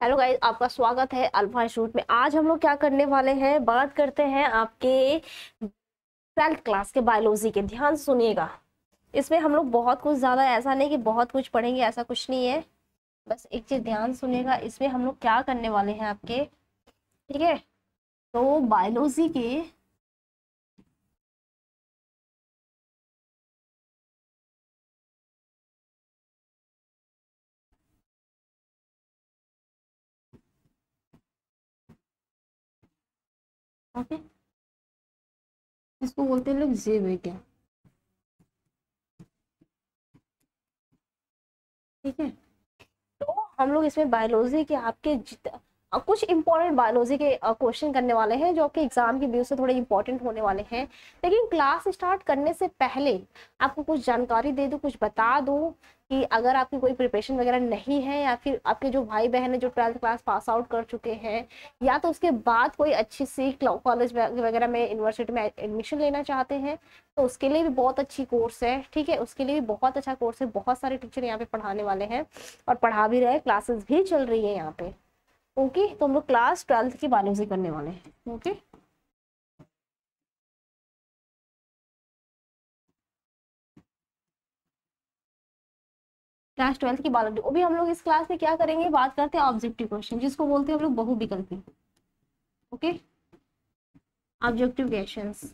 Hello guys, आपका स्वागत है अल्फा इंस्टीट्यूट में। आज हम लोग क्या करने वाले हैं, बात करते हैं आपके 12th क्लास के बायोलॉजी के। ध्यान से सुनिएगा। इसमें हम लोग बहुत कुछ ज़्यादा, ऐसा नहीं कि बहुत कुछ पढ़ेंगे, ऐसा कुछ नहीं है। बस एक चीज़ ध्यान सुनिएगा, इसमें हम लोग क्या करने वाले हैं आपके, ठीक है। तो बायोलॉजी के ओके, इसको बोलते हैं लोग जीव विज्ञान, ठीक है। तो हम लोग इसमें बायोलॉजी के आपके कुछ इंपॉर्टेंट बायोलॉजी के क्वेश्चन करने वाले हैं, जो आपके एग्जाम के व्यू से थोड़े इंपॉर्टेंट होने वाले हैं। लेकिन क्लास स्टार्ट करने से पहले आपको कुछ जानकारी दे दूं, कुछ बता दूं कि अगर आपकी कोई प्रिपरेशन वगैरह नहीं है, या फिर आपके जो भाई बहन है जो 12th क्लास पास आउट कर चुके हैं, या तो उसके बाद कोई अच्छी सी कॉलेज वगैरह में, यूनिवर्सिटी में एडमिशन लेना चाहते हैं, तो उसके लिए भी बहुत अच्छी कोर्स है, ठीक है। उसके लिए भी बहुत अच्छा कोर्स है, बहुत सारे टीचर यहाँ पे पढ़ाने वाले हैं और पढ़ा भी रहे, क्लासेस भी चल रही है यहाँ पे। ओके, तो हम लोग क्लास 12th की बायोलॉजी करने वाले हैं। ओके, क्लास 12th की बायोलॉजी। अभी हम लोग इस क्लास में क्या करेंगे, बात करते हैं ऑब्जेक्टिव क्वेश्चन, जिसको बोलते हैं हम लोग बहुविकल्पी। ओके, ऑब्जेक्टिव क्वेश्चंस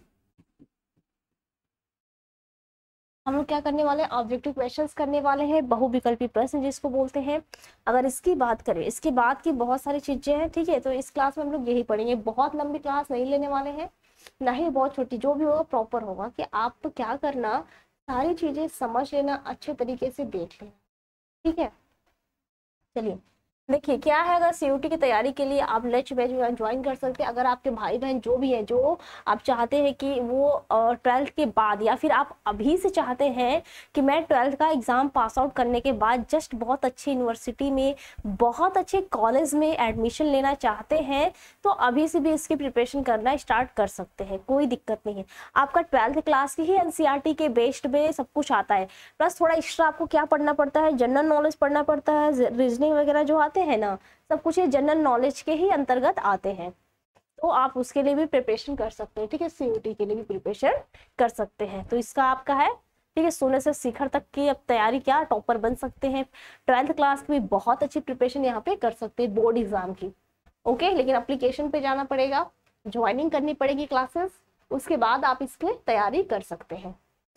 हम लोग क्या करने वाले हैं, ऑब्जेक्टिव क्वेश्चंस करने वाले हैं, बहुविकल्पी प्रश्न जिसको बोलते हैं। अगर इसकी बात करें, इसके बाद की बहुत सारी चीजें हैं, ठीक है। तो इस क्लास में हम लोग यही पढ़ेंगे, बहुत लंबी क्लास नहीं लेने वाले हैं, ना ही बहुत छोटी। जो भी होगा प्रॉपर होगा, कि आप तो क्या करना, सारी चीजें समझ लेना, अच्छे तरीके से देख लेना, ठीक है। चलिए, देखिए क्या है, अगर सीयूटी की तैयारी के लिए आप लेच बैच ज्वाइन कर सकते हैं। अगर आपके भाई बहन जो भी है, जो आप चाहते हैं कि वो 12th के बाद, या फिर आप अभी से चाहते हैं कि मैं 12th का एग्जाम पास आउट करने के बाद जस्ट बहुत अच्छी यूनिवर्सिटी में, बहुत अच्छे कॉलेज में एडमिशन लेना चाहते हैं, तो अभी से भी इसकी प्रिपरेशन करना स्टार्ट कर सकते हैं, कोई दिक्कत नहीं है। आपका 12th क्लास की ही एनसीईआरटी के बेस्ड में सब कुछ आता है, प्लस थोड़ा एक्स्ट्रा आपको क्या पढ़ना पड़ता है, जनरल नॉलेज पढ़ना पड़ता है, रीजनिंग वगैरह जो आते हैं ना, सब कुछ ये जनरल नॉलेज के ही अंतर्गत आते हैं। तो आप उसके लिए भी प्रिपरेशन कर सकते हैं, ठीक है। सीयूटी के लिए भी प्रिपरेशन कर सकते हैं। तो इसका आपका है, ठीक है, सोने से शिखर तक की अब तैयारी, क्या टॉपर बन सकते हैं। 12th क्लास की भी बहुत अच्छी प्रिपरेशन यहाँ पे कर सकते हैं बोर्ड एग्जाम की। ओके, लेकिन एप्लीकेशन पे जाना पड़ेगा, ज्वाइनिंग करनी पड़ेगी क्लासेस, उसके बाद आप इसके तैयारी कर सकते हैं।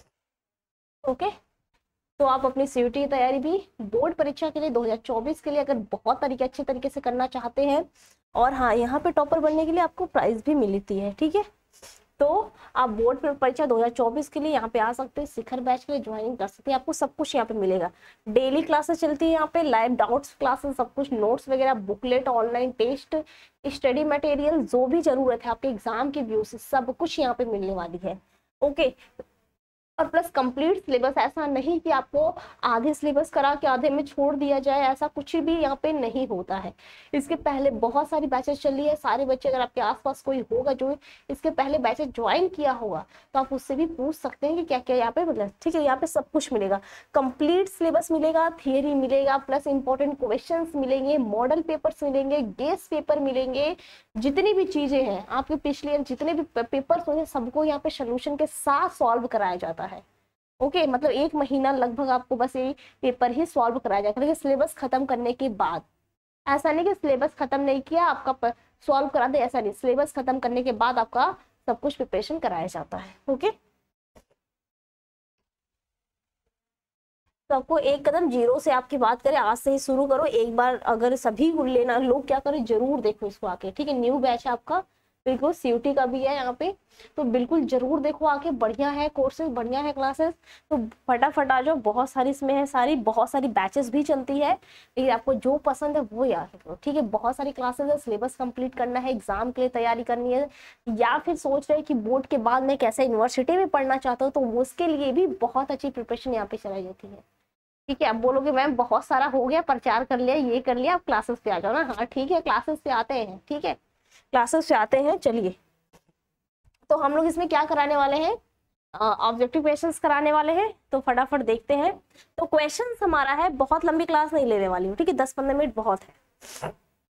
ओके, तो आप अपनी सीयूटी की तैयारी भी बोर्ड परीक्षा के लिए 2024 के लिए अगर बहुत अच्छे तरीके से करना चाहते हैं, और हाँ, यहाँ पे टॉपर बनने के लिए आपको प्राइज भी मिलती है, ठीक है। तो आप बोर्ड परीक्षा 2024 के लिए यहाँ पे आ सकते हैं, शिखर बैच के लिए ज्वाइनिंग कर सकते हैं, आपको सब कुछ यहाँ पे मिलेगा। डेली क्लासेस चलती है यहाँ पे, लाइव डाउट्स क्लासेस, सब कुछ, नोट्स वगैरह, booklet, online test, study material, जो भी जरूरत है आपके एग्जाम के व्यू से, सब कुछ यहाँ पे मिलने वाली है। ओके, और प्लस कंप्लीट सिलेबस, ऐसा नहीं कि आपको आधे सिलेबस करा के आधे में छोड़ दिया जाए, ऐसा कुछ भी यहाँ पे नहीं होता है। इसके पहले बहुत सारी बैचेस चली है, सारे बच्चे, अगर आपके आसपास कोई होगा जो इसके पहले बैचेस ज्वाइन किया होगा, तो आप उससे भी पूछ सकते हैं कि क्या क्या यहाँ पे मतलब, ठीक है। यहाँ पे सब कुछ मिलेगा, कंप्लीट सिलेबस मिलेगा, थियरी मिलेगा, प्लस इंपॉर्टेंट क्वेश्चन मिलेंगे, मॉडल पेपर्स मिलेंगे, गेस पेपर मिलेंगे, जितनी भी चीजें हैं आपके पिछले ईयर जितने भी पेपर्स होंगे, सबको यहाँ पे सोल्यूशन के साथ सॉल्व कराया जाता है। ओके, मतलब 1 महीना लगभग आपको बस ये पेपर ही सॉल्व कराया जाएगा, लेकिन सिलेबस खत्म करने के बाद। ऐसा नहीं कि सिलेबस खत्म नहीं किया आपका सॉल्व करा दे, ऐसा नहीं, सिलेबस खत्म करने के बाद आपका सब कुछ प्रिपरेशन कराया जाता है। ओके, तो आपको एक कदम जीरो से, आपकी बात करें आज से ही शुरू करो एक बार। अगर सभी लेना लोग क्या करें, जरूर देखो इसको आके, ठीक है। न्यू बैच है आपका, बिल्कुल सीयूटी का भी है यहाँ पे, तो बिल्कुल जरूर देखो आके, बढ़िया है कोर्सेज, बढ़िया है क्लासेस। तो फटाफट आ जाओ, बहुत सारी इसमें है, सारी बहुत सारी बैचेस भी चलती है, लेकिन आपको जो पसंद है वो याद रखो, ठीक है। बहुत सारी क्लासेस है, सिलेबस कंप्लीट करना है, एग्जाम के लिए तैयारी करनी है, या फिर सोच रहे कि बोर्ड के बाद मैं कैसे यूनिवर्सिटी में पढ़ना चाहता हूँ, तो उसके लिए भी बहुत अच्छी प्रिपरेशन यहाँ पे चलाई जाती है, ठीक है। अब बोलोगे मैम बहुत सारा हो गया, प्रचार कर लिया, ये कर लिया, आप क्लासेस पे आ जाओ ना। हाँ ठीक है, क्लासेस पे आते हैं, ठीक है, क्लासेस पे आते हैं। चलिए, तो हम लोग इसमें क्या कराने वाले हैं, ऑब्जेक्टिव क्वेश्चंस कराने वाले हैं, तो फटाफट देखते हैं। तो क्वेश्चंस हमारा है, बहुत लंबी क्लास नहीं लेने वाली हूँ, ठीक है, 10-15 मिनट बहुत है।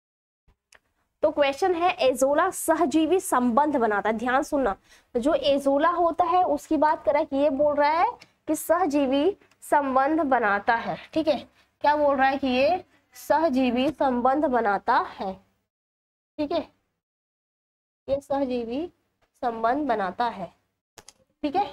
तो क्वेश्चन है एजोला सहजीवी संबंध बनाता है, ध्यान सुनना। तो जो एजोला होता है उसकी बात करें कि ये बोल रहा है कि सहजीवी संबंध बनाता है, ठीक है, क्या बोल रहा है कि ये सहजीवी संबंध बनाता है, ठीक है, ये सहजीवी संबंध बनाता है, ठीक है।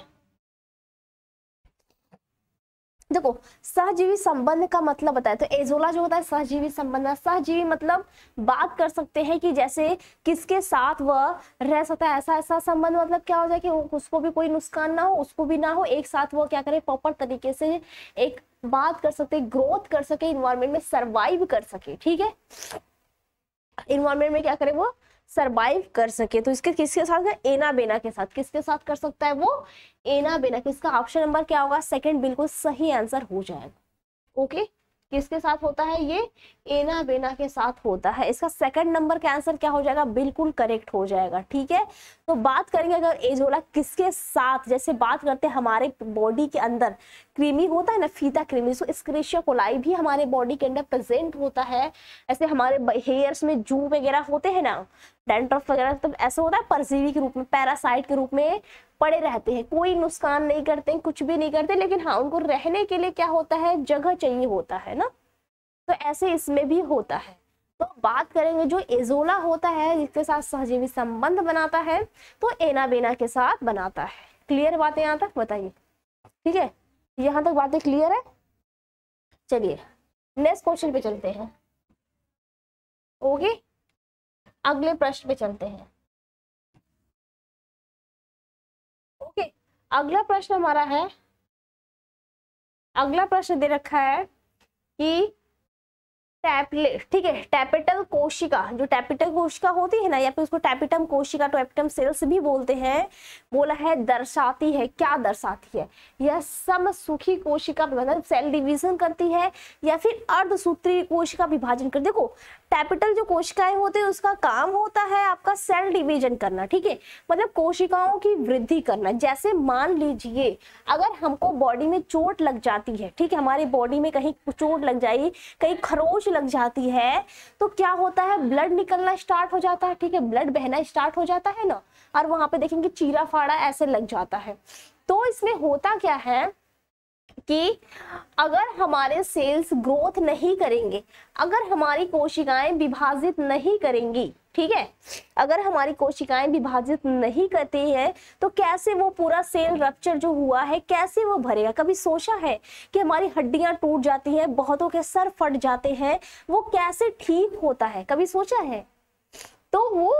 देखो सहजीवी संबंध का मतलब बताया, तो एजोला जो होता है सहजीवी संबंध, सहजीवी मतलब बात कर सकते हैं कि जैसे किसके साथ वह रह सकता है, ऐसा ऐसा संबंध, मतलब क्या हो जाए कि उसको भी कोई नुकसान ना हो, उसको भी ना हो, एक साथ वो क्या करे, प्रॉपर तरीके से एक बात कर सकते, ग्रोथ कर सके, इन्वायरमेंट में सरवाइव कर सके, ठीक है, इन्वायरमेंट में क्या करे वो सरवाइव कर सके। तो इसके किसके साथ है, एना बेना के साथ, किसके साथ कर सकता है वो, एना बेना। किसका ऑप्शन नंबर क्या होगा, सेकंड बिल्कुल सही आंसर हो जाएगा। ओके, किसके साथ होता है ये, एना बेना के साथ होता है, इसका सेकंड नंबर का आंसर क्या हो जाएगा, बिल्कुल करेक्ट हो जाएगा, ठीक है। तो बात करेंगे अगर एजोला किसके साथ, जैसे बात करते हैं हमारे बॉडी के अंदर कृमि होता है ना, फीता कृमि, सो एस्क्रिशिया कोलाई भी हमारे बॉडी के अंदर प्रेजेंट होता है। ऐसे हमारे हेयर्स में जू वगैरह होते हैं ना, डैंड्रफ वगैरह, तो ऐसा होता है परजीवी के रूप में, पैरासाइट के रूप में पड़े रहते हैं, कोई नुकसान नहीं करते, कुछ भी नहीं करते, लेकिन हाँ उनको रहने के लिए क्या होता है, जगह चाहिए होता है ना, तो ऐसे इसमें भी होता है। तो बात करेंगे जो एजोला होता है जिसके साथ सहजीवी संबंध बनाता है, तो एना बेना के साथ बनाता है। क्लियर बातें यहाँ तक, बताइए, ठीक है, यहाँ तक बातें क्लियर है। चलिए नेक्स्ट क्वेश्चन पे चलते हैं। ओके, अगले प्रश्न पे चलते हैं। ओके, अगला प्रश्न हमारा है, अगला प्रश्न दे रखा है कि टैपलेट, ठीक है, टैपेटल कोशिका, जो टैपेटल कोशिका होती है ना, या फिर उसको टैपिटम कोशिका, टैपिटम सेल्स भी बोलते हैं, बोला है दर्शाती है, क्या दर्शाती है, यह समसूखी कोशिका मतलब सेल डिवीजन करती है या फिर अर्धसूत्री कोशिका विभाजन कर। देखो टैपिटल जो कोशिकाएं होती है उसका काम होता है आपका सेल डिवीजन करना, ठीक है, मतलब कोशिकाओं की वृद्धि करना। जैसे मान लीजिए अगर हमको बॉडी में चोट लग जाती है, ठीक है, हमारी बॉडी में कहीं चोट लग जाए, कहीं खरोच लग जाती है, तो क्या होता है, ब्लड निकलना स्टार्ट हो जाता है, ठीक है, ब्लड बहना स्टार्ट हो जाता है ना, और वहां पे देखेंगे चीरा फाड़ा ऐसे लग जाता है। तो इसमें होता क्या है कि अगर हमारे सेल्स ग्रोथ नहीं करेंगे, अगर हमारी कोशिकाएं विभाजित नहीं करेंगी, ठीक है, अगर हमारी कोशिकाएं विभाजित नहीं करती हैं, तो कैसे वो पूरा सेल रप्चर जो हुआ है कैसे वो भरेगा। कभी सोचा है कि हमारी हड्डियां टूट जाती हैं, बहुतों के सर फट जाते हैं, वो कैसे ठीक होता है, कभी सोचा है। तो वो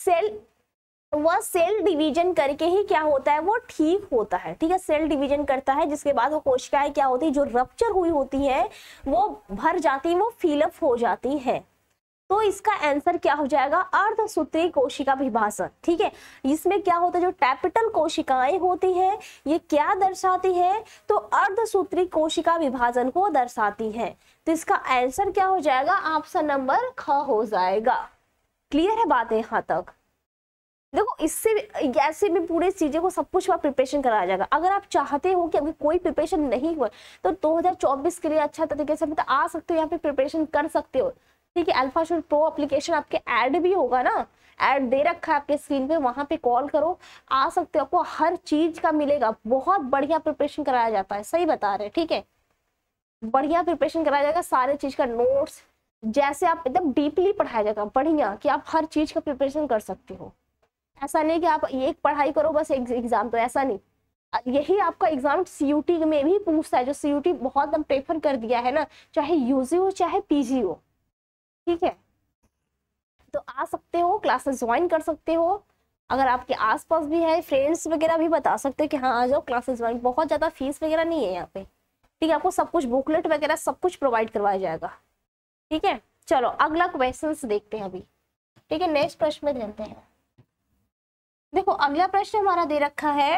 सेल डिवीजन करके ही क्या होता है, वो ठीक होता है, ठीक है, सेल डिवीजन करता है, जिसके बाद वो कोशिकाएं क्या होती है, जो रप्चर हुई होती है वो भर जाती, वो फिलअप हो जाती है। तो इसका आंसर क्या हो जाएगा, अर्धसूत्री कोशिका विभाजन, ठीक है। इसमें क्या होता है, जो टैपिटल कोशिकाएं होती है ये क्या दर्शाती है, तो अर्धसूत्री कोशिका विभाजन को दर्शाती है। तो इसका आंसर क्या हो जाएगा, ऑप्शन नंबर ख हो जाएगा। क्लियर है बातें यहाँ तक। देखो इससे ऐसे भी पूरे चीजें को सब कुछ प्रिपरेशन कराया जाएगा। अगर आप चाहते हो कि अभी कोई प्रिपरेशन नहीं हुआ तो 2024 के लिए अच्छा तरीके से मतलब आ सकते हो, यहाँ पे प्रिपरेशन कर सकते हो, ठीक है। अल्फाशूट प्रो एप्लीकेशन आपके ऐड भी होगा ना, ऐड दे रखा है आपके स्क्रीन पे, वहां पे कॉल करो, आ सकते हो, आपको हर चीज का मिलेगा, बहुत बढ़िया प्रिपरेशन कराया जाता है, सही बता रहे, ठीक है, बढ़िया प्रिपरेशन कराया जाएगा, सारे चीज का नोट्स जैसे आप एकदम डीपली पढ़ाया जाएगा, बढ़िया कि आप हर चीज का प्रिपरेशन कर सकते हो। ऐसा नहीं कि आप एक पढ़ाई करो बस एग्जाम, तो ऐसा नहीं, यही आपका एग्जाम सीयूटी में भी पूछता है, जो सीयूटी बहुत एकदम प्रेफर कर दिया है ना, चाहे यूजी हो चाहे पीजी हो, ठीक है। तो आ सकते हो, क्लासेस ज्वाइन कर सकते हो, अगर आपके आसपास भी है फ्रेंड्स वगैरह भी बता सकते हो कि हाँ आ जाओ क्लासेस ज्वाइन, बहुत ज्यादा फीस वगैरह नहीं है यहाँ पे, ठीक है, आपको सब कुछ बुकलेट वगैरह सब कुछ प्रोवाइड करवाया जाएगा, ठीक है। चलो अगला क्वेश्चन देखते हैं अभी, ठीक है, नेक्स्ट प्रश्न में चलते हैं। देखो अगला प्रश्न हमारा दे रखा है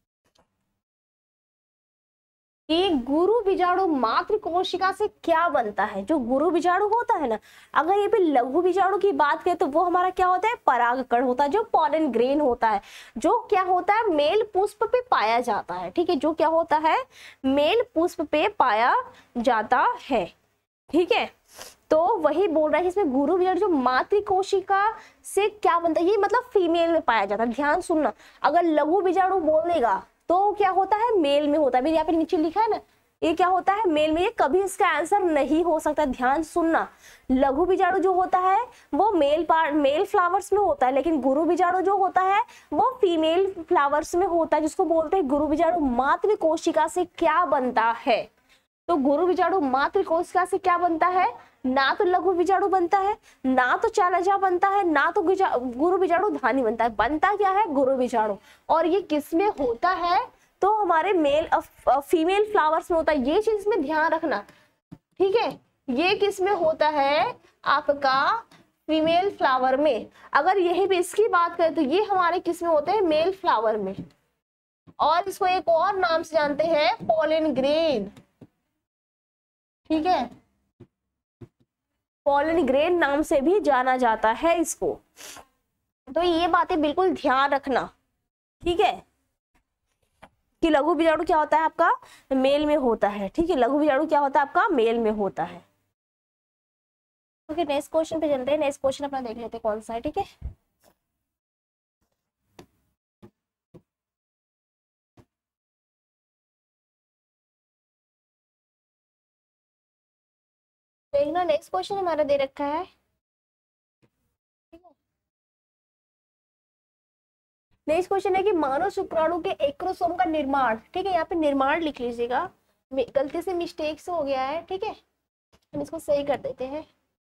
कि गुरु बीजाणु मातृ कोशिका से क्या बनता है। जो गुरु बीजाणु होता है ना, अगर ये भी लघु बीजाणु की बात करें तो वो हमारा क्या होता है, परागकण होता है, जो पॉलन ग्रेन होता है, जो क्या होता है, मेल पुष्प पे पाया जाता है, ठीक है, जो क्या होता है, मेल पुष्प पे पाया जाता है, ठीक है। तो वही बोल रहा है कि इसमें गुरु बीजाणु जो मातृ कोशिका से क्या बनता है, ये मतलब फीमेल में पाया जाता है। ध्यान सुनना, अगर लघु बीजाणु बोलेगा तो क्या होता है, मेल में होता है। यहाँ पे नीचे लिखा है ना, ये क्या होता है, मेल में। ये कभी इसका आंसर नहीं हो सकता। ध्यान सुनना, लघु बीजाणु जो होता है वो मेल फ्लावर्स में होता है, लेकिन गुरु बीजाणु जो होता है वो फीमेल फ्लावर्स में होता है, जिसको बोलते हैं गुरु बीजाणु मातृ कोशिका से क्या बनता है। तो गुरु बीजाणु मातृ कोशिका से क्या बनता है, ना तो लघु बीजाणु बनता है, ना तो चालजा बनता है, ना तो गुरु बीजाणु धानी बनता है। बनता क्या है, गुरु बीजाणु। और ये किसमें होता है, तो हमारे फीमेल फ्लावर्स में होता है। ये चीज में ध्यान रखना, ठीक है। ये किस में होता है, आपका फीमेल फ्लावर में। अगर यही भी इसकी बात करें तो ये हमारे किस में होते हैं, मेल फ्लावर में। और इसको एक और नाम से जानते हैं, पोलन ग्रेन, ठीक है। पोलन ग्रेन नाम से भी जाना जाता है इसको। तो ये बातें बिल्कुल ध्यान रखना, ठीक है, कि लघु बीजाणु क्या होता है आपका, मेल में होता है, ठीक है। लघु बीजाणु क्या होता है आपका, मेल में होता है। ओके, नेक्स्ट क्वेश्चन पे चलते हैं। नेक्स्ट क्वेश्चन अपना देख लेते हैं कौन सा है, ठीक है। देखना, नेक्स्ट क्वेश्चन हमारा दे रखा है, नेक्स्ट क्वेश्चन है कि मानव शुक्राणु के एक्रोसोम का निर्माण, ठीक है। यहाँ पे निर्माण लिख लीजिएगा, गलती से मिस्टेक से हो गया है, ठीक है। हम इसको सही कर देते हैं।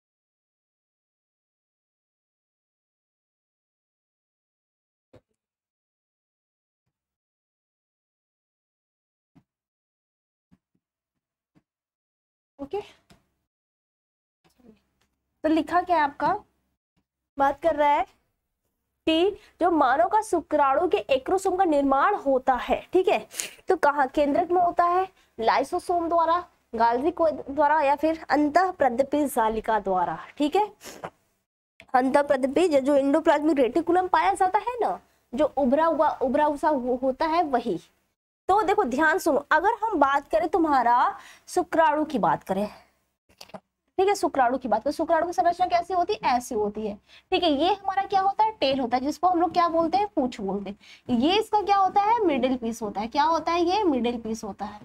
ओके, तो लिखा क्या है आपका, बात कर रहा है कि जो मानव का शुक्राणु के एक्रोसोम का निर्माण होता है, ठीक है, तो कहाँ, केंद्रक में होता है, लाइसोसोम द्वारा, गाल्गी द्वारा, या फिर अंतःप्रदपी जालिका द्वारा, ठीक है। अंतःप्रदपी जो एंडोप्लाज्मिक रेटिकुलम पाया जाता है ना, जो उभरा हुआ होता है वही। तो देखो ध्यान सुनो, अगर हम बात करें तुम्हारा शुक्राणु की बात करें, ठीक है, शुक्राणु की बात करें, शुक्राणु की संरचना कैसी होती है, ऐसी होती है, ठीक है। ये हमारा क्या होता है, टेल होता है, जिसको हम लोग क्या बोलते हैं, पूंछ बोलते हैं। ये इसका क्या होता है, मिडिल पीस होता है। क्या होता है, ये मिडिल पीस होता है,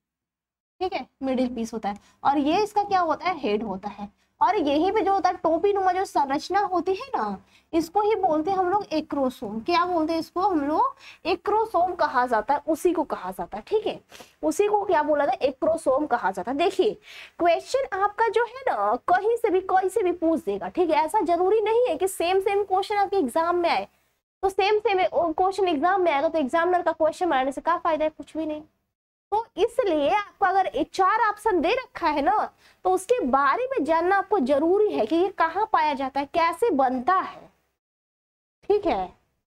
ठीक है, मिडिल पीस होता है। और ये इसका क्या होता है, हेड होता है। और यही पे जो होता है टोपी नुमा जो संरचना होती है ना, इसको ही बोलते हैं हम लोग एक्रोसोम। क्या बोलते हैं इसको हम लोग, एक्रोसोम कहा जाता है, उसी को कहा जाता है, ठीक है। उसी को क्या बोला था, एक्रोसोम कहा जाता है। देखिए क्वेश्चन आपका जो है ना, कहीं से भी पूछ देगा, ठीक है। ऐसा जरूरी नहीं है कि सेम क्वेश्चन आपके एग्जाम में आए, तो सेम क्वेश्चन एग्जाम में आएगा तो एग्जामिनर का क्वेश्चन बनाने से क्या फायदा है, कुछ भी नहीं। तो इसलिए आपको अगर 4 ऑप्शन दे रखा है ना, तो उसके बारे में जानना आपको जरूरी है कि ये कहाँ पाया जाता है, कैसे बनता है, ठीक है।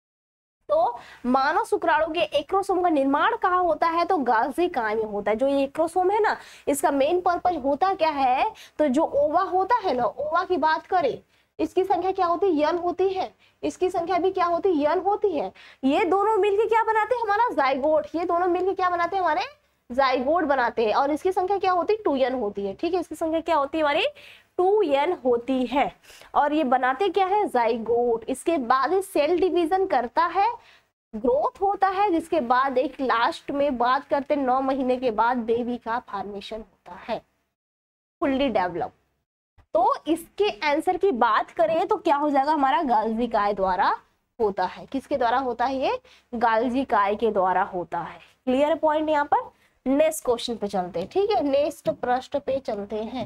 तो मानव शुक्राणु के एक्रोसोम का निर्माण कहाँ होता है, तो गाल्गी काय में होता है। जो ये एक्रोसोम है ना, इसका मेन पर्पज होता क्या है, तो जो ओवा होता है ना, ओवा की बात करें, इसकी संख्या क्या होती है, n होती है। इसकी संख्या भी क्या होती है, n होती है। ये दोनों मिलके क्या बनाते हैं, हमारा जाइगोट। ये दोनों मिलके क्या बनाते हैं, हमारे जाइगोट बनाते हैं। और इसकी संख्या क्या होती है, 2n होती है, ठीक है। इसकी संख्या क्या होती है, हमारी 2n होती है। और ये बनाते क्या है, जाइगोट। इसके बाद सेल डिवीजन करता है, ग्रोथ होता है, जिसके बाद एक लास्ट में बात करते 9 महीने के बाद बेबी का फॉर्मेशन होता है, फुल्ली डेवलप। तो इसके आंसर की बात करें तो क्या हो जाएगा, हमारा गाल्गी काय द्वारा होता है। किसके द्वारा होता है, ये गाल्गी काय के द्वारा होता है। क्लियर पॉइंट यहाँ पर। नेक्स्ट क्वेश्चन पे चलते हैं, ठीक है, नेक्स्ट प्रश्न पे चलते हैं,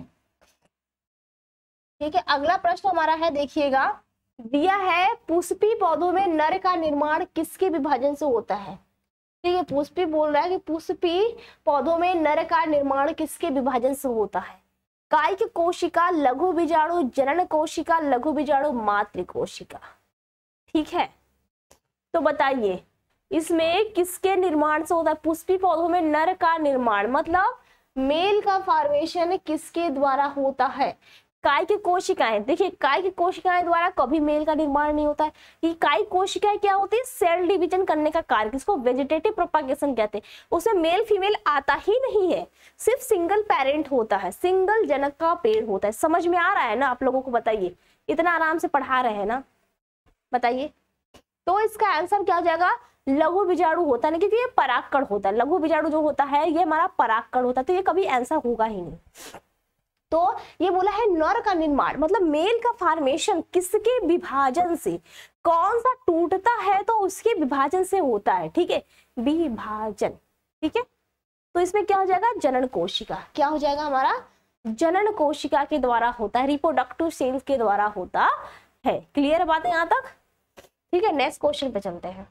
ठीक है। अगला प्रश्न हमारा है, देखिएगा, दिया है पुष्पी पौधों में नर का निर्माण किसके विभाजन से होता है, ठीक है। पुष्पी बोल रहा है कि पुष्पी पौधों में नर का निर्माण किसके विभाजन से होता है, कायिक कोशिका, लघु बीजाणु, जनन कोशिका, लघु बीजाणु, मातृ कोशिका, ठीक है। तो बताइए इसमें किसके निर्माण से होता है, पुष्पी पौधों में नर का निर्माण, मतलब मेल का फॉर्मेशन किसके द्वारा होता है, काय की कोशिकाएं, देखिए काय की कोशिकाएं द्वारा कभी मेल का निर्माण नहीं होता है। ये काय कोशिकाएं क्या होती है, सेल डिवीजन करने का कार्य, जिसको वेजिटेटिव प्रोपागेशन कहते हैं। उसमें मेल फीमेल आता ही नहीं है, सिर्फ सिंगल पेरेंट होता है, सिंगल जनक का पेड़ होता है। समझ में आ रहा है ना आप लोगों को, बताइए, इतना आराम से पढ़ा रहे हैं ना, बताइए। तो इसका आंसर क्या हो जाएगा, लघु बीजाणु होता है, क्योंकि ये परागकण होता है। लघु बीजाणु जो होता है ये हमारा परागकण होता है, तो ये कभी आंसर होगा ही नहीं। तो ये बोला है नर का निर्माण, मतलब मेल का फॉर्मेशन किसके विभाजन से, कौन सा टूटता है तो उसके विभाजन से होता है, ठीक है, विभाजन, ठीक है। तो इसमें क्या हो जाएगा, जनन कोशिका, क्या हो जाएगा हमारा, जनन कोशिका के द्वारा होता है, रिप्रोडक्टिव सेल्स के द्वारा होता है। क्लियर बात है यहाँ तक, ठीक है। नेक्स्ट क्वेश्चन पे चलते हैं।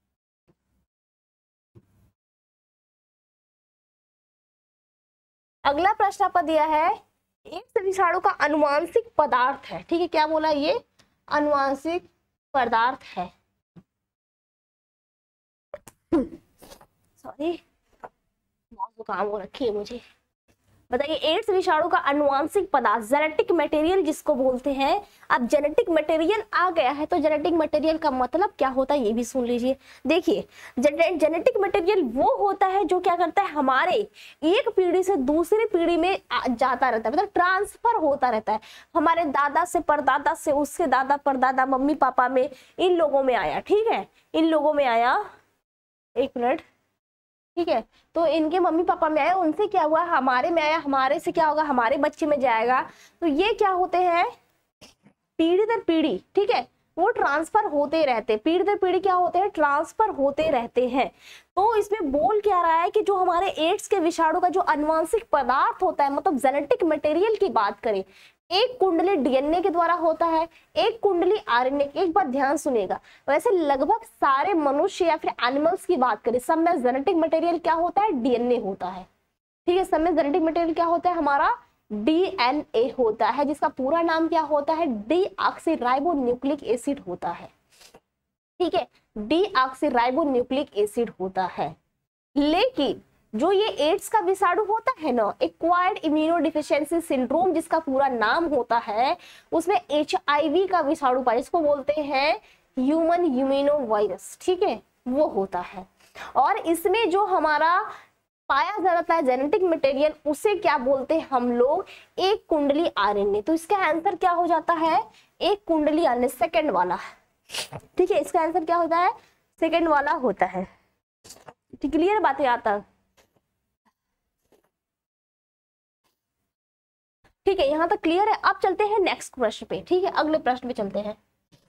अगला प्रश्न आपका दिया है, एक विषाणु का अनुवांशिक पदार्थ है, ठीक है, क्या बोला, ये अनुवांशिक पदार्थ है, सॉरी बहुत जुकाम हो रखी है मुझे। बताइए, एड्स विषाणु का अनुवांशिक पदार्थ, जेनेटिक मटेरियल जिसको बोलते हैं। अब जेनेटिक मटेरियल आ गया है तो जेनेटिक मटेरियल का मतलब क्या होता है ये भी सुन लीजिए। देखिए, जेनेटिक मटेरियल वो होता है जो क्या करता है, हमारे एक पीढ़ी से दूसरी पीढ़ी में जाता रहता है, मतलब ट्रांसफर होता रहता है। हमारे दादा से परदादा से, उसके दादा परदादा, मम्मी पापा में, इन लोगों में आया, ठीक है, इन लोगों में आया, एक मिनट, ठीक है। तो इनके मम्मी पापा में आया, उनसे क्या हुआ, हमारे में आया, हमारे से क्या होगा, हमारे बच्चे में जाएगा। तो ये क्या होते हैं, पीढ़ी दर पीढ़ी, ठीक है, वो ट्रांसफर होते रहते, पीढ़ी दर पीढ़ी क्या होते हैं, ट्रांसफर होते रहते हैं। तो इसमें बोल क्या रहा है कि जो हमारे एड्स के विषाणु का जो अनुवांशिक पदार्थ होता है, मतलब जेनेटिक मटेरियल की बात करें, एक कुंडली डीएनए के द्वारा होता है, एक कुंडली आरएनए। एक बार ध्यान सुनिएगा, वैसे लगभग सारे मनुष्य या फिर एनिमल्स की बात करें, सब में जेनेटिक मटेरियल क्या होता है, डीएनए होता है, ठीक है। सब में जेनेटिक मटेरियल क्या होता है, हमारा डीएनए होता है, जिसका पूरा नाम क्या होता है, डीऑक्सीराइबोन्यूक्लिक एसिड होता है, ठीक है, डीऑक्सीराइबोन्यूक्लिक एसिड होता है। लेकिन जो ये एड्स का विषाणु होता है ना, एक्वायर्ड इम्यूनोडिफिशियंसी सिंड्रोम जिसका पूरा नाम होता है, उसमें एचआईवी का विषाणु पाया, जिसको बोलते हैं ह्यूमन इम्यूनो वायरस, ठीक है, वो होता है। और इसमें जो हमारा पाया जाता है जेनेटिक मटेरियल, उसे क्या बोलते हैं हम लोग, एक कुंडली आरएनए। तो इसका आंसर क्या हो जाता है, एक कुंडली आरएनए, सेकंड वाला, ठीक है। इसका आंसर क्या होता है, सेकंड वाला होता है। क्लियर बात है यहाँ तक, ठीक है, यहाँ तक क्लियर है। अब चलते हैं नेक्स्ट प्रश्न पे, ठीक है, अगले प्रश्न पे चलते हैं।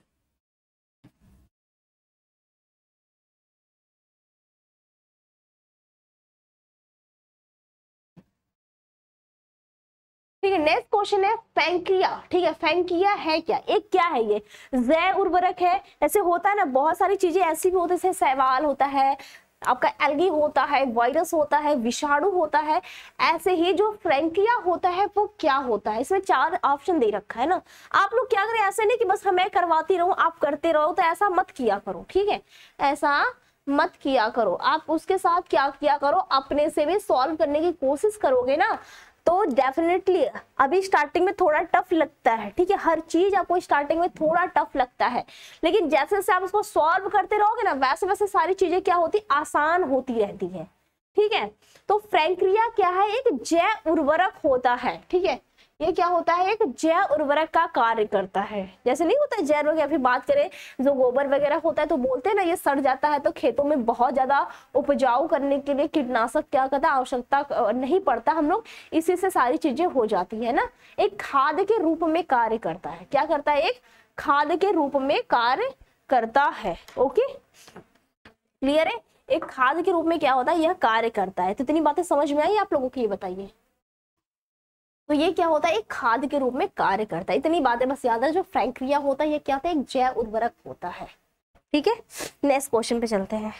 ठीक है, नेक्स्ट क्वेश्चन है फैंकिया, ठीक है। फैंकिया है क्या, एक क्या है, ये जैव उर्वरक है। ऐसे होता है ना, बहुत सारी चीजें ऐसी भी होती है, जैसे शैवाल होता है, आपका एल्गी होता है, वायरस होता है, विषाणु होता है। ऐसे ही जो फ्रैंकिया होता है वो क्या होता है, इसमें 4 ऑप्शन दे रखा है ना। आप लोग क्या करें, ऐसे नहीं कि बस मैं करवाती रहूं आप करते रहो, तो ऐसा मत किया करो, ठीक है, ऐसा मत किया करो। आप उसके साथ क्या किया करो, अपने से भी सॉल्व करने की कोशिश करोगे ना, तो डेफिनेटली अभी स्टार्टिंग में थोड़ा टफ लगता है, ठीक है, हर चीज आपको स्टार्टिंग में थोड़ा टफ लगता है, लेकिन जैसे जैसे आप उसको सॉल्व करते रहोगे ना, वैसे वैसे सारी चीजें क्या होती, आसान होती रहती है, ठीक है। तो फ्रैंकिया क्या है, एक जैव उर्वरक होता है, ठीक है, ये क्या होता है, एक जैव उर्वरक का कार्य करता है। जैसे नहीं होता है जैव उर्वरक, फिर बात करें जो गोबर वगैरह होता है, तो बोलते हैं ना ये सड़ जाता है, तो खेतों में बहुत ज्यादा उपजाऊ करने के लिए कीटनाशक क्या करता है, आवश्यकता नहीं पड़ता, हम लोग इसी से सारी चीजें हो जाती है ना। एक खाद के रूप में कार्य करता है, क्या करता है, एक खाद के रूप में कार्य करता है। ओके, क्लियर है, एक खाद के रूप में क्या होता है, यह कार्य करता है। तो इतनी बातें समझ में आई आप लोगों को, ये बताइए। तो ये क्या होता है, एक खाद के रूप में कार्य करता है। इतनी बातें बस याद है। जो फ्रैंकिया होता है ये क्या होता है, एक जैव उर्वरक होता है, ठीक है। नेक्स्ट क्वेश्चन पे चलते हैं।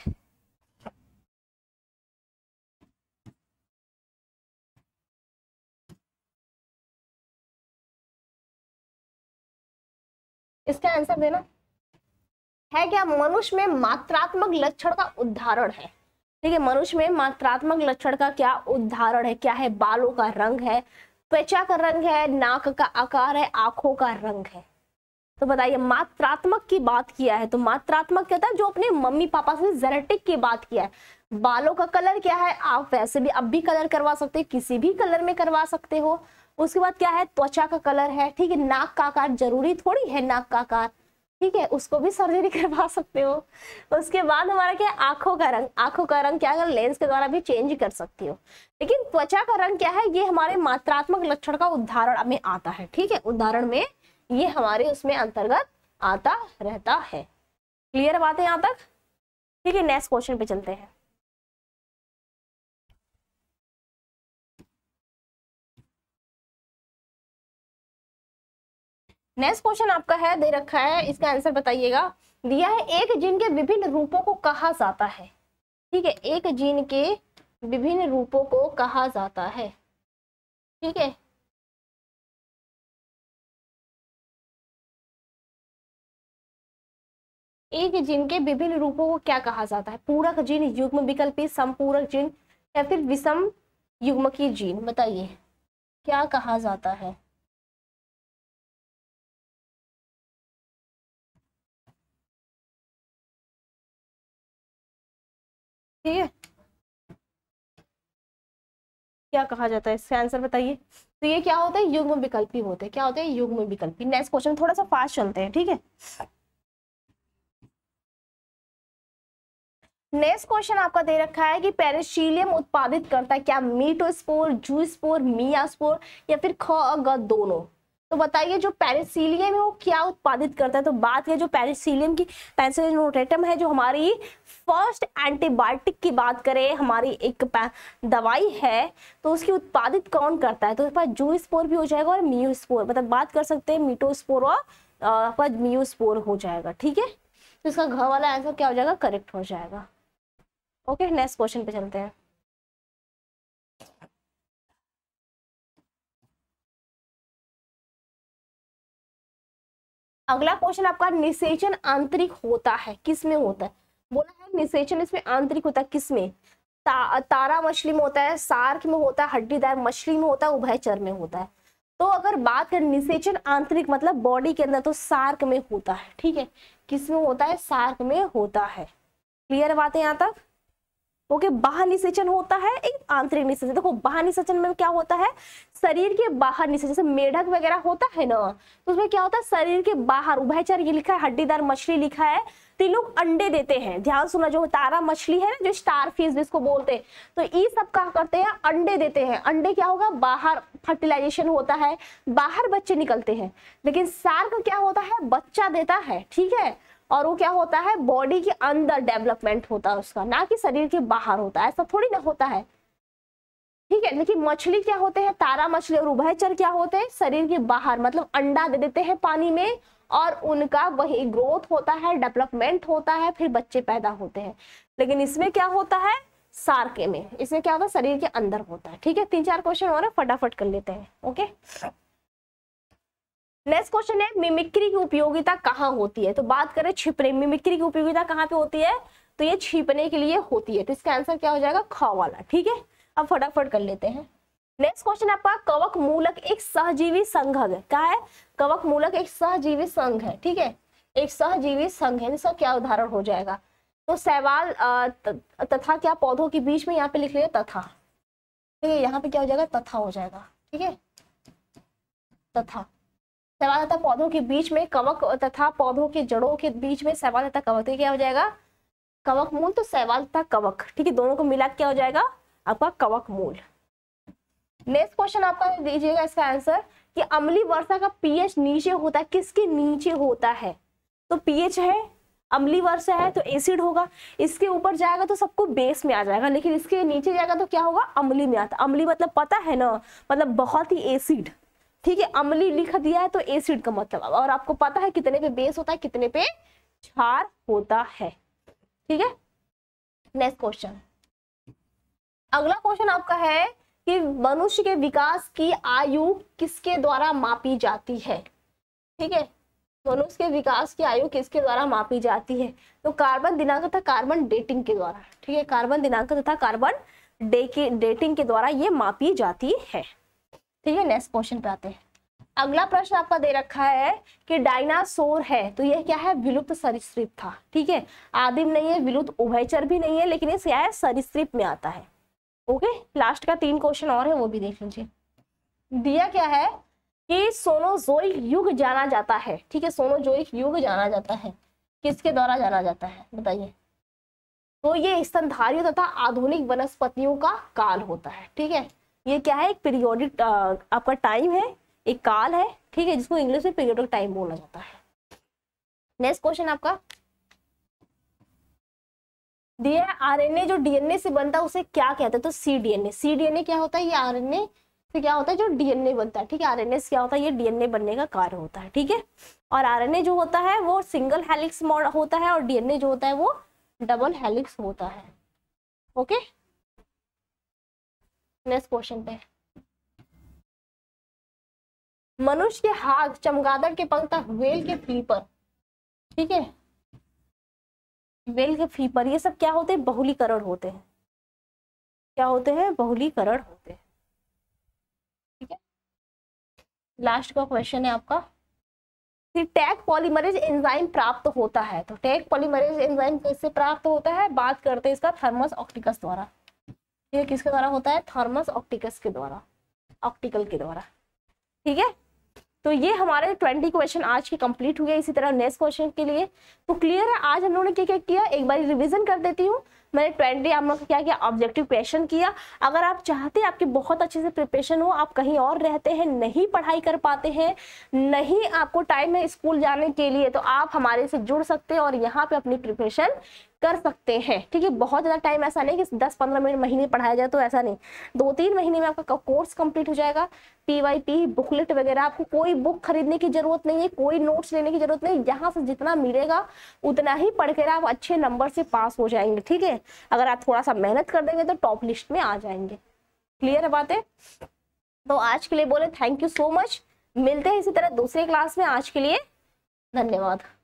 इसका आंसर देना है क्या, मनुष्य में मात्रात्मक लक्षण का उदाहरण है, ठीक है। मनुष्य में मात्रात्मक लक्षण का क्या उदाहरण है, क्या है, बालों का रंग है, त्वचा का रंग है, नाक का आकार है, आंखों का रंग है। तो बताइए मात्रात्मक की बात किया है, तो मात्रात्मक क्या होता है, जो अपने मम्मी पापा से जेनेटिक की बात किया है। बालों का कलर क्या है, आप वैसे भी अब भी कलर करवा सकते हो, किसी भी कलर में करवा सकते हो। उसके बाद क्या है, त्वचा का कलर है, ठीक है। नाक का आकार जरूरी थोड़ी है नाक का आकार, ठीक है, उसको भी सर्जरी करवा सकते हो। उसके बाद हमारा क्या है, आंखों का रंग। आंखों का रंग क्या है, लेंस के द्वारा भी चेंज कर सकती हो। लेकिन त्वचा का रंग क्या है, ये हमारे मात्रात्मक लक्षण का उदाहरण में आता है, ठीक है, उदाहरण में ये हमारे उसमें अंतर्गत आता रहता है। क्लियर बात है यहाँ तक? ठीक है, नेक्स्ट क्वेश्चन पे चलते हैं। नेक्स्ट क्वेश्चन आपका है, दे रखा है, इसका आंसर बताइएगा। दिया है एक जीन के विभिन्न रूपों को कहा जाता है, ठीक है, एक जीन के विभिन्न रूपों को कहा जाता है, ठीक है। एक जीन के विभिन्न रूपों को क्या कहा जाता है, पूरक जीन, युग्म विकल्पी, संपूरक जीन या फिर विषम युग्मकी जीन, बताइए क्या कहा जाता है। ठीक है, क्या कहा जाता है, इसका आंसर बताइए। तो ये क्या होता है, युग्म विकल्पी होते हैं। क्या होते हैं, युग्म विकल्पी। नेक्स्ट क्वेश्चन, थोड़ा सा फास्ट चलते हैं, ठीक है। नेक्स्ट क्वेश्चन आपका दे रखा है कि पेनिसिलियम उत्पादित करता है क्या, मीटोस्पोर, जूस्पोर, मियास्पोर या फिर ख ग दोनों। तो बताइए जो पेनिसिलियम है वो क्या उत्पादित करता है। तो बात है जो पेनिसिलियम की, पेनिसिलियम नोटेटम है, जो हमारी फर्स्ट एंटीबायोटिक की बात करें, हमारी एक दवाई है, तो उसकी उत्पादित कौन करता है। तो इसके पास जूस्पोर भी हो जाएगा और मियोस्पोर, मतलब बात कर सकते हैं मीटोस्पोर और मियोस्पोर हो जाएगा, ठीक है। तो इसका घ वाला आंसर क्या हो जाएगा, करेक्ट हो जाएगा। ओके, नेक्स्ट क्वेश्चन पे चलते हैं। अगला क्वेश्चन आपका, निषेचन आंतरिक होता है, किस में होता है। बोला है निषेचन इसमें आंतरिक होता है, किस में, तारा मछली में होता है, सार्क में होता है, हड्डीदार मछली में होता है, उभयचर में होता है। तो अगर बात करें निषेचन आंतरिक मतलब बॉडी के अंदर, तो सार्क में होता है, ठीक है। किस में होता है, सार्क में होता है। क्लियर बात है यहाँ तक? ओके, बाहर निषेचन होता है, एक आंतरिक निषेचन। देखो बाहर निषेचन में क्या होता है, शरीर के बाहर निषेचन, जैसे मेढक वगैरह होता है ना, तो उसमें क्या होता है, शरीर के बाहर, उभयचर ये लिखा है, हड्डीदार मछली लिखा है, तो लोग अंडे देते हैं। ध्यान सुना, जो तारा मछली है ना, जो स्टार फिश जिसको बोलते हैं, तो ये सब क्या करते हैं, अंडे देते हैं। अंडे क्या होगा, बाहर फर्टिलाइजेशन होता है, बाहर बच्चे निकलते हैं। लेकिन सार्क क्या होता है, बच्चा देता है, ठीक है, और वो क्या होता है, बॉडी के अंदर डेवलपमेंट होता है उसका, ना कि शरीर के बाहर होता है, ऐसा थोड़ी ना होता है, ठीक है। लेकिन मछली क्या होते हैं, तारा मछली और उभयचर क्या होते हैं, शरीर के बाहर, मतलब अंडा दे देते हैं पानी में, और उनका वही ग्रोथ होता है, डेवलपमेंट होता है, फिर बच्चे पैदा होते हैं। लेकिन इसमें क्या होता है, सार्क में, इसमें क्या होता है, शरीर के अंदर होता है, ठीक है। 3-4 क्वेश्चन और फटाफट कर लेते हैं। ओके, नेक्स्ट क्वेश्चन है, मिमिक्री की उपयोगिता कहाँ होती है। तो बात करें छिपने, मिमिक्री की उपयोगिता कहाँ पे होती है, तो ये छिपने के लिए होती है। तो इसका आंसर क्या हो जाएगा, ख वाला, ठीक है। अब फटाफट कर लेते हैं। नेक्स्ट क्वेश्चन आपका, कवक मूलक एक सहजीवी संघ है। क्या है, कवक मूलक एक सहजीवी संघ है, ठीक है, एक सहजीवी संघ है। इसका क्या उदाहरण हो जाएगा, तो शैवाल तथा क्या पौधों के बीच में यहाँ पे लिख लिया तथा, ठीक है, यहाँ पे क्या हो जाएगा, तथा हो जाएगा, ठीक है, तथा। शैवाल तथा पौधों के बीच में कवक, तथा पौधों के जड़ों के बीच में शैवाल तथा कवक, तो क्या हो जाएगा, कवक मूल। तो शैवाल तथा कवक, ठीक है, दोनों को मिला क्या हो जाएगा, आपका कवक मूल। नेक्स्ट क्वेश्चन आपका दीजिएगा इसका आंसर, कि अम्लीय वर्षा का पीएच नीचे होता है, किसके नीचे होता है। तो पीएच है, अम्लीय वर्षा है तो एसिड होगा, इसके ऊपर जाएगा तो सबको बेस में आ जाएगा, लेकिन इसके नीचे जाएगा तो क्या होगा, अम्लीय में आता। अम्लीय मतलब पता है ना, मतलब बहुत ही एसिड, ठीक है। अम्लीय लिख दिया है तो एसिड का मतलब, और आपको पता है कितने पे बेस होता है, कितने पे क्षार होता है, ठीक है। नेक्स्ट क्वेश्चन, अगला क्वेश्चन आपका है कि मनुष्य के विकास की आयु किसके द्वारा मापी जाती है, ठीक है। मनुष्य के विकास की आयु किसके द्वारा मापी जाती है, तो कार्बन दिनांक तथा कार्बन डेटिंग के द्वारा, ठीक है, कार्बन दिनांक तथा कार्बन डेटिंग के द्वारा ये मापी जाती है। ठीक है, नेक्स्ट क्वेश्चन पे आते हैं। अगला प्रश्न आपका दे रखा है कि डायनासोर है तो यह क्या है, विलुप्त सरीसृप था। ठीक है, आदिम नहीं है, विलुप्त उभयचर भी नहीं है, लेकिन ये क्या है, सरीसृप में आता है। ओके, लास्ट का 3 क्वेश्चन और है, वो भी देख लीजिए। दिया क्या है कि सोनोजोइक युग जाना जाता है। ठीक है, सोनोजोइक युग जाना जाता है, किसके द्वारा जाना जाता है बताइए। तो ये स्तनधारियों तथा आधुनिक वनस्पतियों का काल होता है। ठीक है, ये क्या है, एक पीरियोडिक आपका टाइम है, एक काल है। ठीक है, जिसको इंग्लिश में पीरियोडिक टाइम बोला जाता है। नेक्स्ट क्वेश्चन आपका दिया है, आरएनए जो डीएनए से बनता है उसे क्या कहते हैं, तो सीडीएनए। सीडीएनए क्या होता है, ये आरएनए से क्या होता है, जो डीएनए बनता है। ठीक है, आरएनए से क्या होता है, ये डीएनए बनने का कार्य होता है। ठीक है, और आरएनए जो होता है वो सिंगल हेलिक्स होता है, और डीएनए जो होता है वो डबल हेलिक्स होता है। ओके, नेक्स्ट क्वेश्चन पे, मनुष्य के हाथ, चमगादड़ के पंख, व्हेल के फीपर। ठीक है, व्हेल के फीपर, ये सब क्या होते हैं, बहुलीकरण होते हैं। क्या होते हैं, बहुलीकरण होते हैं। ठीक है, लास्ट का क्वेश्चन है आपका, टैग पॉलीमरेज एंजाइम प्राप्त होता है। तो टैग पॉलीमरेज एंजाइम किससे प्राप्त होता है, बात करते हैं इसका थर्मस ऑप्टिकस द्वारा। ये किसके द्वारा होता है, थर्मस ऑप्टिकस के द्वारा, ऑप्टिकल के द्वारा। ठीक है, तो ये हमारे 20 क्वेश्चन आज के कंप्लीट हुए। इसी तरह नेक्स्ट क्वेश्चन के लिए तो क्लियर है, आज हम लोगों ने क्या क्या किया, एक बार रिवीजन कर देती हूँ। मैंने 20 आप लोग क्या किया, ऑब्जेक्टिव क्वेश्चन किया। अगर आप चाहते हैं आपकी बहुत अच्छे से प्रिपरेशन हो, आप कहीं और रहते हैं, नहीं पढ़ाई कर पाते हैं, नहीं आपको टाइम है स्कूल जाने के लिए, तो आप हमारे से जुड़ सकते हैं और यहाँ पे अपनी प्रिपरेशन कर सकते हैं। ठीक है, बहुत ज़्यादा टाइम ऐसा नहीं कि 10-15 मिनट महीने पढ़ाया जाए, तो ऐसा नहीं, 2-3 महीने में आपका कोर्स कंप्लीट हो जाएगा। पीवाईटी बुकलेट वगैरह, आपको कोई बुक खरीदने की जरूरत नहीं है, कोई नोट्स लेने की जरूरत नहीं, यहाँ से जितना मिलेगा उतना ही पढ़कर आप अच्छे नंबर से पास हो जाएंगे। ठीक है, अगर आप थोड़ा सा मेहनत कर देंगे तो टॉप लिस्ट में आ जाएंगे। क्लियर है बातें? तो आज के लिए बोले थैंक यू सो मच, मिलते हैं इसी तरह दूसरे क्लास में। आज के लिए धन्यवाद।